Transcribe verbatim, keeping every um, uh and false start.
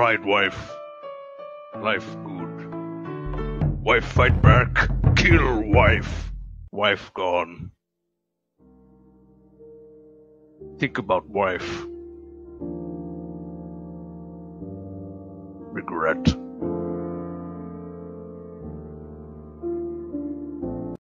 Right, wife. Life good. Wife fight back. Kill wife. Wife gone. Think about wife. Regret.